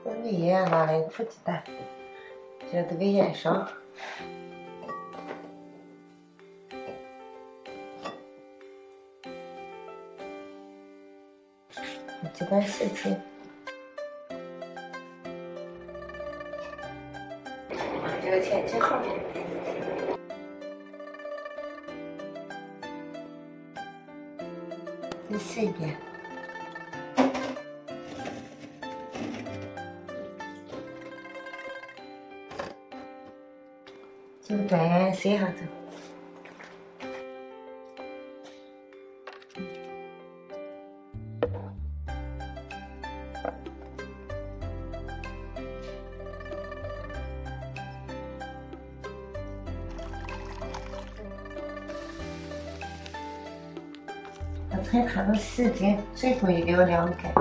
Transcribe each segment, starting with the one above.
你盐拿来煮鸡蛋，这都给腌上。鸡蛋洗净，这个天气好。再洗一遍。就端盐洗一下子。把菜盘都洗净，最后一定要晾干。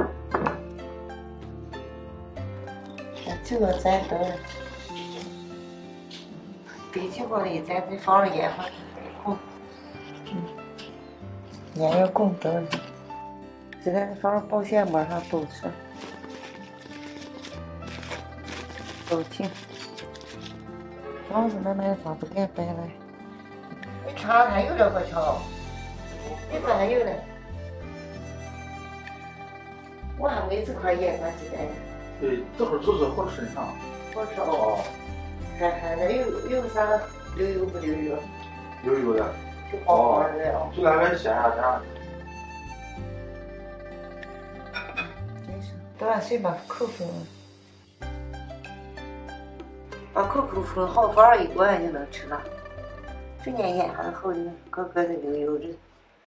这个再炖。给酒锅里再放上盐花滚，盐要滚多了，现在放上保鲜膜上兜上，兜紧。房子慢慢放，不敢摆来。你尝还有这个瞧，你咋还有呢？我还没这块盐花鸡蛋呢。 对，这会儿就是好吃上。 好吃哦。还那有啥溜油不溜油？ 溜油的。 就黄黄的哦。 就那个咸鸭蛋。 真是，多少水把口封了。把口封好，放上一锅就能吃了。这年盐还好的，个个的溜油的。